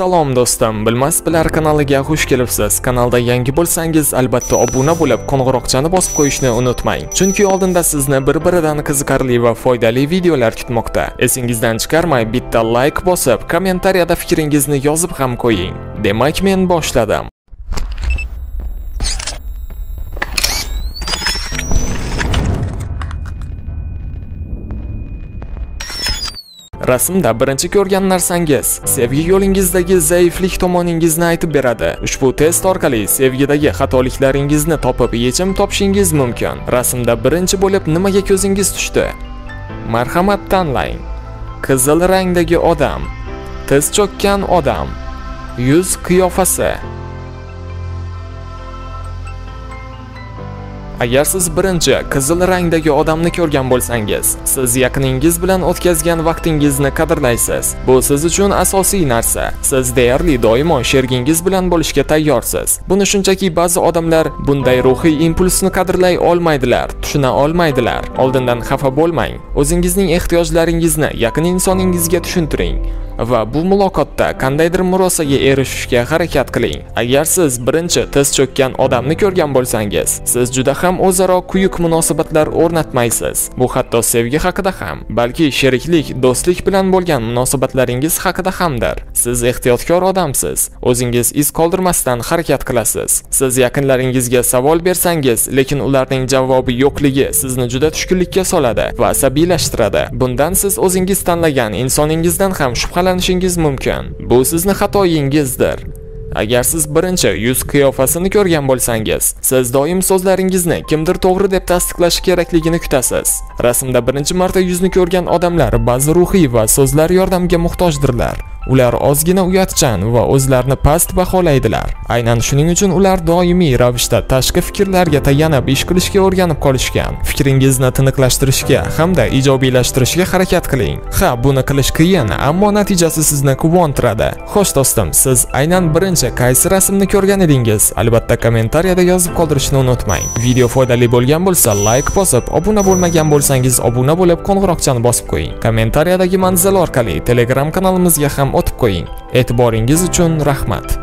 Salom do'stim, Bilmas bilar kanaliga xush kelibsiz. Kanalda yangi bo'lsangiz, albatta obuna bo'lib, qo'ng'iroqchani bosib qo'yishni unutmang. Chunki oldinda sizni bir-biridan qiziqarli va foydali videolar kutmoqda. Esingizdan chiqarmay bitta like bosib, kommentariyada fikringizni yozib ham qo'ying. Demak, men boshladim. Rasmda birinchi ko'rgan narsangiz sevgi yo'lingizdagi zaiflik tomoningizni aytib beradi. Ushbu test orqali sevgidagi xatoliklaringizni topib, yechim topishingiz mumkin. Rasmda birinchi bo'lib nimaga ko'zingiz tushdi? Marhamat tanlang. Qizil rangdagi odam, tiz cho'kkan odam, yuz qiyofasi. Agar siz birinchi qizil rangdagi odamni ko'rgan bo'lsangiz, siz yaqiningiz bilan o'tkazgan vaqtingizni qadrlaysiz. Bu siz uchun asosiy narsa. Siz deyarli doimo shergingiz bilan bo'lishga tayyorsiz. Buni shunchaki ba'zi odamlar bunday ruhiy impulsni qadrlay olmaydilar, tushuna olmaydilar. Oldindan xafa bo'lmang. O'zingizning ehtiyojlaringizni yaqin insoningizga tushuntiring va bu muloqotda qandaydir murosaga erishishga harakat qiling. Agar siz birinchi tiz cho'kkan odamni ko'rgan bo'lsangiz, siz juda ham o'zaro quyuq munosabatlar o'rnatmaysiz. Bu hatto sevgi haqida ham, balki sheriklik, do'stlik bilan bo'lgan munosabatlaringiz haqida hamdir. Siz ehtiyotkor odamsiz. O'zingiz iz qoldirmasdan harakat qilasiz. Siz yaqinlaringizga savol bersangiz, lekin ularning javobi yo'qligi sizni juda tushkunlikka soladi va asabiylashtiradi. Bundan siz o'zingiz tanlagan insoningizdan ham shubhalanishingiz mumkin. Bu sizni xatoyingizdir. Agar siz birinchi yuz qiyofasini ko'rgan bo'lsangiz, siz doim so'zlaringizni kimdir to'g'ri deb tasdiqlashi kerakligini kutasiz. Rasmda birinchi marta yuzni ko'rgan odamlar ba'zi ruhiy va so'zlar yordamiga muhtojdirlar. Ular ozgina uyatchan va o'zlarini past baholaydilar. Aynan shuning uchun ular doimiy ravishda tashqi fikrlarga tayanib ish qilishga o'rganib qolishgan. Fikringizni tiniqlashtirishga hamda ijobiylashtirishga harakat qiling. Ha, buni qilish qiyin, ammo natijasi sizni quvontiradi. Xo'sh do'stim, siz aynan birinchi qaysi rasmni ko'rgan edingiz? Albatta kommentariyada yozib qoldirishni unutmang. Video foydali bo'lgan bo'lsa, like bosib, obuna bo'lmagan bo'lsangiz, obuna bo'lib, qo'ng'iroqchani bosib qo'ying. Kommentariyadagi manzil orqali Telegram kanalimizga ham o'tib qo'ying. E'tiboringiz uchun rahmat.